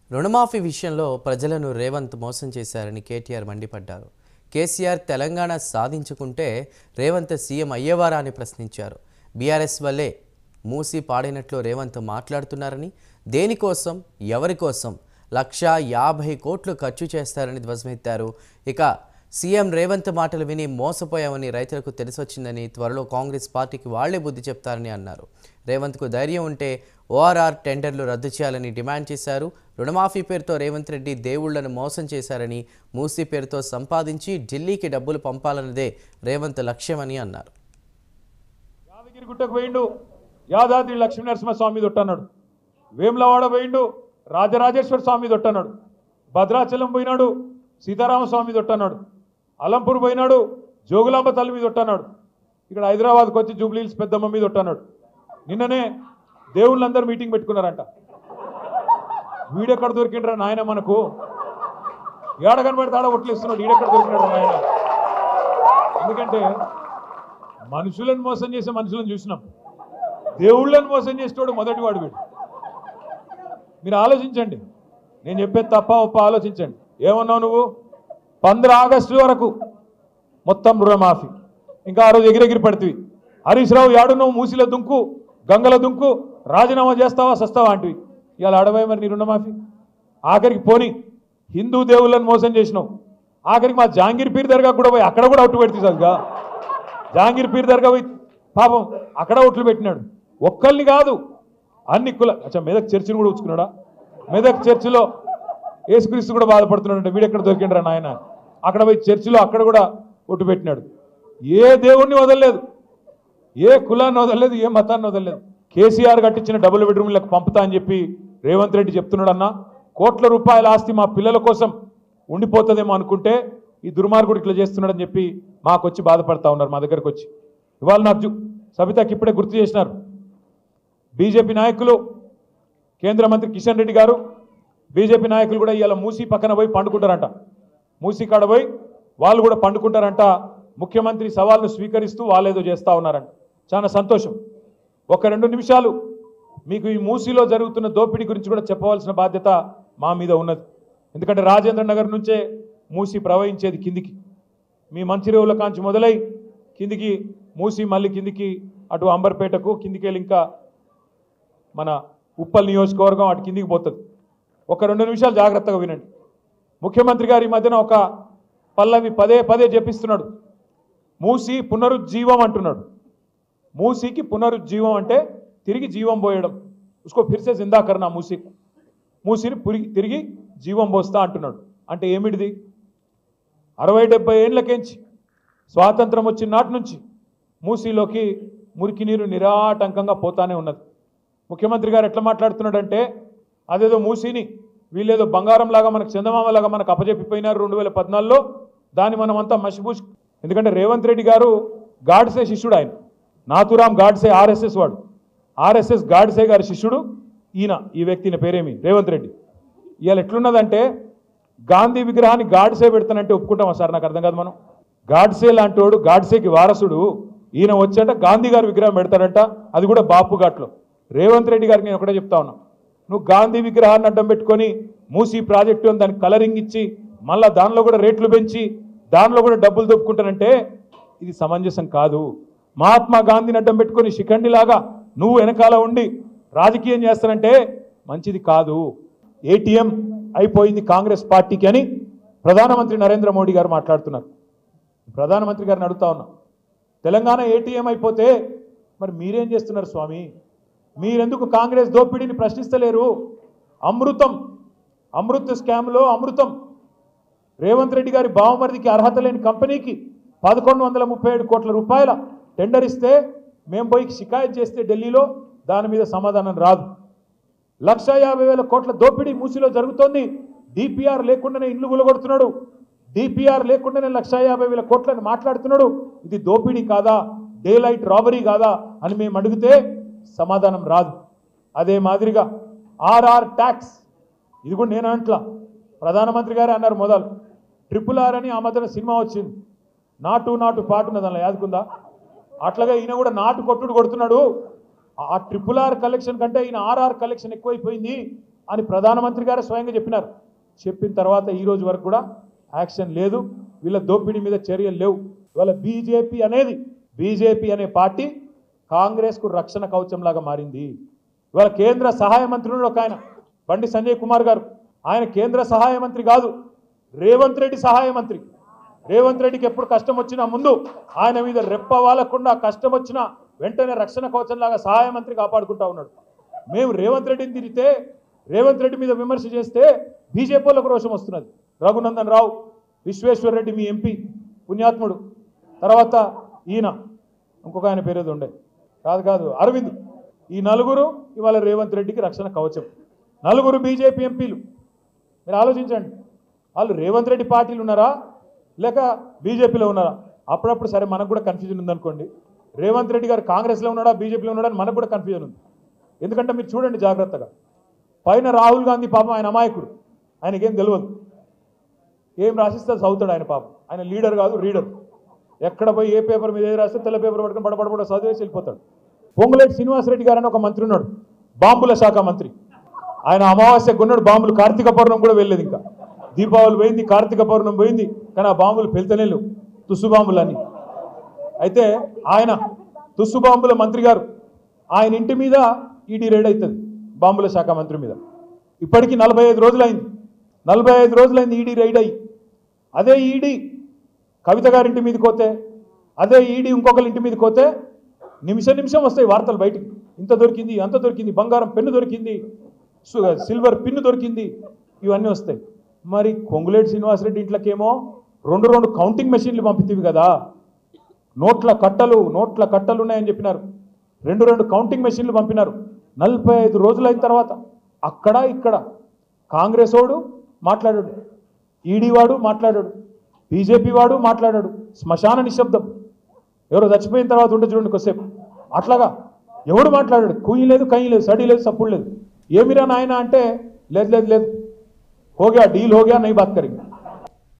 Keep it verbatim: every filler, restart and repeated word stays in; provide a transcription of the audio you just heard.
రుణమాఫీ విషయంలో ప్రజలను రేవంత్ మోసం చేశారని కేటీఆర్ మండిపడ్డారు. కేసీఆర్ తెలంగాణ సాధించుకుంటే రేవంత్ సీఎం అయ్యేవారా అని ప్రశ్నించారు. బీఆర్ఎస్ వల్లే మూసి పాడినట్లు రేవంత్ మాట్లాడుతున్నారని, దేనికోసం ఎవరి కోసం లక్షా యాభై కోట్లు ఖర్చు చేస్తారని ధ్వజమెత్తారు. ఇక సీఎం రేవంత్ మాటలు విని మోసపోయామని రైతులకు తెలిసొచ్చిందని, త్వరలో కాంగ్రెస్ పార్టీకి వాళ్లే బుద్ధి చెప్తారని అన్నారు. రేవంత్కు ధైర్యం ఉంటే ఓఆర్ఆర్ టెండర్లు రద్దు చేయాలని డిమాండ్ చేశారు. రుణమాఫీ పేరుతో రేవంత్ రెడ్డి దేవుళ్లను మోసం చేశారని, మూసీ పేరుతో సంపాదించి ఢిల్లీకి డబ్బులు పంపాలన్నదే రేవంత్ లక్ష్యమని అన్నారు. యాదగిరిగుట్టకు పోయిండు, యాదాద్రి లక్ష్మీనరసింహస్వామి దొట్టన్నాడు. వేములవాడ పోయిండు, రాజరాజేశ్వర స్వామి దొట్టన్నాడు. భద్రాచలం పోయినాడు, సీతారామస్వామి దొట్టన్నాడు. అలంపూర్ పోయినాడు, జోగులాంబ తల్లి మీద దొట్టన్నాడు. ఇక్కడ హైదరాబాద్కి వచ్చి జూబ్లీహిల్స్ పెద్దమ్మ మీద దొట్టన్నాడు. నిన్ననే దేవుళ్ళందరూ మీటింగ్ పెట్టుకున్నారంట. వీడెక్కడ దొరికిండ్రా నాయన, మనకు ఏడ కనబడితే ఆడ ఒట్లేస్తున్నాడు. వీడెక్కడ దొరికినాడు నాయన. ఎందుకంటే మనుషులను మోసం చేసే మనుషులను చూసినాం, దేవుళ్ళని మోసం చేసేవాడు మొదటి వాడు వీడు. మీరు ఆలోచించండి, నేను చెప్పేది తప్ప ఒప్ప ఆలోచించండి. ఏమన్నావు నువ్వు? పంద్ర ఆగస్టు వరకు మొత్తం రుణమాఫీ. ఇంకా ఆ రోజు ఎగిరెగిరి పడుతుంది. హరీష్ రావు యాడు నువ్వు మూసిల దుంకు, గంగల దుంకు, రాజీనామా చేస్తావా సస్తావా అంటివి. ఇవాళ అడవై మరి నీ రుణమాఫీ. ఆఖరికి పోని హిందూ దేవుళ్ళని మోసం చేసినావు. ఆఖరికి మా జాంగీర్ పీర్ దర్గా కూడా పోయి అక్కడ కూడా ఒట్టు పెడుతుంది సరిగా. జాంగీర్ పీర్ దర్గా పోయి పాపం అక్కడ ఒట్లు పెట్టినాడు. ఒక్కరిని కాదు, అన్ని కుల అచ్చా మెదక్ చర్చిని కూడా ఉంచుకున్నాడా? మెదక్ చర్చిలో యేసుక్రీస్తు కూడా బాధపడుతున్నాడు. వీడెక్కడ దొరికిండ్రా నాయన. అక్కడ పోయి చర్చిలో అక్కడ కూడా ఒట్టు పెట్టినాడు. ఏ దేవుణ్ణి వదలలేదు, ఏ కులాన్ని వదలలేదు, ఏ మతాన్ని వదలలేదు. కేసీఆర్ కట్టించిన డబుల్ బెడ్రూమ్లకు పంపుతా అని చెప్పి రేవంత్ రెడ్డి చెప్తున్నాడు. అన్న కోట్ల రూపాయల ఆస్తి మా పిల్లల కోసం ఉండిపోతుందేమో అనుకుంటే ఈ దుర్మార్గుడు ఇట్లా చేస్తున్నాడని చెప్పి మాకు వచ్చి బాధపడతా ఉన్నారు. మా దగ్గరకు వచ్చి ఇవాళ నాకు సబితాకి ఇప్పుడే గుర్తు చేసినారు. బీజేపీ నాయకులు, కేంద్ర మంత్రి కిషన్ రెడ్డి గారు, బీజేపీ నాయకులు కూడా ఇవాళ మూసీ పక్కన పోయి పండుకుంటారంట. మూసీ కాడ పోయి వాళ్ళు కూడా పండుకుంటారంట. ముఖ్యమంత్రి సవాల్ను స్వీకరిస్తూ వాళ్ళేదో చేస్తూ ఉన్నారంట. చాలా సంతోషం. ఒక రెండు నిమిషాలు మీకు ఈ మూసీలో జరుగుతున్న దోపిడీ గురించి కూడా చెప్పవలసిన బాధ్యత మా మీద ఉన్నది. ఎందుకంటే రాజేంద్ర నగర్ నుంచే మూసీ ప్రవహించేది కిందికి. మీ మంచిరేవుల కాంచి మొదలై కిందికి మూసీ మళ్ళీ కిందికి అటు అంబర్పేటకు కిందికి వెళ్ళి ఇంకా మన ఉప్పల్ నియోజకవర్గం అటు కిందికి పోతుంది. ఒక రెండు నిమిషాలు జాగ్రత్తగా వినండి. ముఖ్యమంత్రి గారు ఈ మధ్యన ఒక పల్లవి పదే పదే చెప్పిస్తున్నాడు. మూసీ పునరుజ్జీవం అంటున్నాడు. మూసీకి పునరుజ్జీవం అంటే తిరిగి జీవం పోయడం. ఉస్కో ఫిర్సే జిందా కర్నా మూసీ, మూసీని తిరిగి జీవం పోస్తా అంటున్నాడు. అంటే ఏమిటిది? అరవై డెబ్బై ఏళ్ళకేంచి స్వాతంత్రం వచ్చిన నాటి నుంచి మూసీలోకి మురికి నీరు నిరాటంకంగా పోతానే ఉన్నది. ముఖ్యమంత్రి గారు ఎట్లా మాట్లాడుతున్నాడంటే అదేదో మూసీని వీళ్ళేదో బంగారం లాగా మనకు చందమామలాగా మనకు అప్పజెప్పిపోయినారు రెండు వేల పద్నాలుగులో. దాన్ని మనం అంతా మసిపూసి, ఎందుకంటే రేవంత్ రెడ్డి గారు గాడ్సే శిష్యుడు. ఆయన నాథురామ్ గాడ్సే ఆర్ఎస్ఎస్ వాడు. ఆర్ఎస్ఎస్ గాడ్సే గారి శిష్యుడు ఈయన. ఈ వ్యక్తిని పేరేమి రేవంత్ రెడ్డి. ఇవాళ ఎట్లున్నదంటే గాంధీ విగ్రహాన్ని గాడ్సే పెడతానంటే ఒప్పుకుంటామా సార్? నాకు అర్థం కాదు. మనం గాడ్సే లాంటి వాడు, గాడ్సేకి వారసుడు ఈయన వచ్చాట గాంధీ గారి విగ్రహం పెడతాడంట, అది కూడా బాపు ఘాట్లో. రేవంత్ రెడ్డి గారికి నేను ఒకటే చెప్తా ఉన్నా, నువ్వు గాంధీ విగ్రహాన్ని అడ్డం పెట్టుకొని మూసీ ప్రాజెక్టు అని దానికి కలరింగ్ ఇచ్చి మళ్ళీ దానిలో కూడా రేట్లు పెంచి దానిలో కూడా డబ్బులు దొప్పుకుంటానంటే ఇది సమంజసం కాదు. మహాత్మా గాంధీని అడ్డం పెట్టుకొని శిఖండిలాగా నువ్వు వెనకాల ఉండి రాజకీయం చేస్తానంటే మంచిది కాదు. ఏటీఎం అయిపోయింది కాంగ్రెస్ పార్టీకి అని ప్రధానమంత్రి నరేంద్ర మోడీ గారు మాట్లాడుతున్నారు. ప్రధానమంత్రి గారిని అడుగుతా ఉన్నా, తెలంగాణ ఏటీఎం అయిపోతే మరి మీరేం చేస్తున్నారు స్వామి? మీరెందుకు కాంగ్రెస్ దోపిడీని ప్రశ్నిస్తలేరు? అమృతం, అమృత్ స్కామ్లో అమృతం రేవంత్ రెడ్డి గారి బావమరిదికి అర్హత లేని కంపెనీకి పదకొండు వందల ముప్పై ఏడు కోట్ల రూపాయల టెండర్ ఇస్తే మేము పోయి షికాయత్ చేస్తే ఢిల్లీలో దాని మీద సమాధానం రాదు. లక్ష యాభై వేల కోట్ల దోపిడీ మూసీలో జరుగుతోంది. డిపిఆర్ లేకుండానే ఇండ్లు గులగొడుతున్నాడు. డిపిఆర్ లేకుండానే లక్ష యాభై వేల కోట్లని మాట్లాడుతున్నాడు. ఇది దోపిడీ కాదా, డే లైట్ రాబరీ కాదా అని మేము అడిగితే సమాధానం రాదు. అదే మాదిరిగా ఆర్ఆర్ ట్యాక్స్, ఇది కూడా నేను అంట్లా, ప్రధానమంత్రి గారే అన్నారు మొదలు. ట్రిపుల్ ఆర్ అని ఆ మధ్యన సినిమా వచ్చింది, నాటు నాటు పాటున్న దానిలో యాదుకుందా? అట్లాగే ఈయన కూడా నాటు కొట్టుడు కొడుతున్నాడు. ఆ ట్రిపుల్ ఆర్ కలెక్షన్ కంటే ఈయన ఆర్ఆర్ కలెక్షన్ ఎక్కువైపోయింది. అని ప్రధానమంత్రి గారు స్వయంగా చెప్పినారు. చెప్పిన తర్వాత ఈ రోజు వరకు కూడా యాక్షన్ లేదు, వీళ్ళ దోపిడీ మీద చర్యలు లేవు. ఇవాళ బీజేపీ అనేది బీజేపీ అనే పార్టీ కాంగ్రెస్కు రక్షణ కవచంలాగా మారింది. ఇవాళ కేంద్ర సహాయ మంత్రి ఒక ఆయన బండి సంజయ్ కుమార్ గారు, ఆయన కేంద్ర సహాయ మంత్రి కాదు, రేవంత్ రెడ్డి సహాయ మంత్రి. రేవంత్ రెడ్డికి ఎప్పుడు కష్టం వచ్చినా ముందు ఆయన మీద రెప్ప వాలకుండా, కష్టం వచ్చినా వెంటనే రక్షణ కవచంలాగా సహాయ మంత్రి కాపాడుకుంటా ఉన్నాడు. మేము రేవంత్ రెడ్డిని తిరిగితే, రేవంత్ రెడ్డి మీద విమర్శ చేస్తే బీజేపీ వాళ్ళకు రోషం వస్తున్నది. రఘునందన్ రావు, విశ్వేశ్వర్ రెడ్డి మీ ఎంపీ పుణ్యాత్ముడు, తర్వాత ఈయన ఇంకొక ఆయన పేరేది ఉండే కాదు కాదు అరవింద్, ఈ నలుగురు ఇవాళ రేవంత్ రెడ్డికి రక్షణ కవచం. నలుగురు బీజేపీ ఎంపీలు. మీరు ఆలోచించండి, వాళ్ళు రేవంత్ రెడ్డి పార్టీలు ఉన్నారా లేక బీజేపీలో ఉన్నారా? అప్పుడప్పుడు సరే మనకు కూడా కన్ఫ్యూజన్ ఉందనుకోండి, రేవంత్ రెడ్డి గారు కాంగ్రెస్లో ఉన్నాడా బీజేపీలో ఉన్నాడా అని మనకు కూడా కన్ఫ్యూజన్ ఉంది. ఎందుకంటే మీరు చూడండి జాగ్రత్తగా, పైన రాహుల్ గాంధీ పాపం ఆయన అమాయకుడు, ఆయనకేం తెలియదు, ఏం రాసిస్తే చదువుతాడు ఆయన పాపం. ఆయన లీడర్ కాదు రీడర్, ఎక్కడ పోయి ఏ పేపర్ మీద ఏది రాస్తే తెల్ల పేపర్ పట్టుకుని బడబడబడ చదివేసి వెళ్ళిపోతాడు. పొంగులేటి శ్రీనివాసరెడ్డి గారు అని ఒక మంత్రి ఉన్నాడు, బాంబుల శాఖ మంత్రి. ఆయన అమావాస్య కొన్నాడు బాంబులు, కార్తీక పౌర్ణం కూడా వెళ్ళలేదు, ఇంకా దీపావళి పోయింది, కార్తీక పౌర్ణం పోయింది, కానీ ఆ బాంబులు పెళ్తనే లేవు, తుస్సు బాంబులన్నీ. అయితే ఆయన తుస్సు బాంబుల మంత్రి గారు, ఆయన ఇంటి మీద ఈడీ రైడ్ అవుతుంది బాంబుల శాఖ మంత్రి మీద. ఇప్పటికీ నలభై ఐదు రోజులైంది నలభై ఐదు రోజులైంది ఈడీ రైడ్ అయ్యి. అదే ఈడీ కవిత గారింటి మీదకి పోతే, అదే ఈడీ ఇంకొకరి ఇంటి మీదకి పోతే నిమిషం నిమిషం వస్తాయి వార్తలు బయటికి. ఇంత దొరికింది, అంత దొరికింది, బంగారం పెన్ను దొరికింది, సిల్వర్ పిన్ను దొరికింది, ఇవన్నీ వస్తాయి. మరి కొంగులేటి శ్రీనివాసరెడ్డి ఇంట్లోకేమో రెండు రెండు కౌంటింగ్ మెషిన్లు పంపితేవి కదా, నోట్ల కట్టలు నోట్ల కట్టలు ఉన్నాయని చెప్పినారు, రెండు రెండు కౌంటింగ్ మెషిన్లు పంపినారు. నలభై ఐదు రోజులైన తర్వాత అక్కడ ఇక్కడ కాంగ్రెస్ వాడు మాట్లాడాడు, ఈడీ వాడు మాట్లాడాడు, బీజేపీ వాడు మాట్లాడాడు. శ్మశాన నిశ్శబ్దం. ఎవరో చచ్చిపోయిన తర్వాత ఉంటే చూడండి కొద్దిసేపు, అట్లాగా ఎవడు మాట్లాడాడు. కుయ్యి లేదు, కయ్యి లేదు, సడి లేదు, సప్పుడు లేదు. ఏమిరా నాయన అంటే లేదు లేదు లేదు, హోగా డీల్ హోగా నై బాత్ కరింగ్.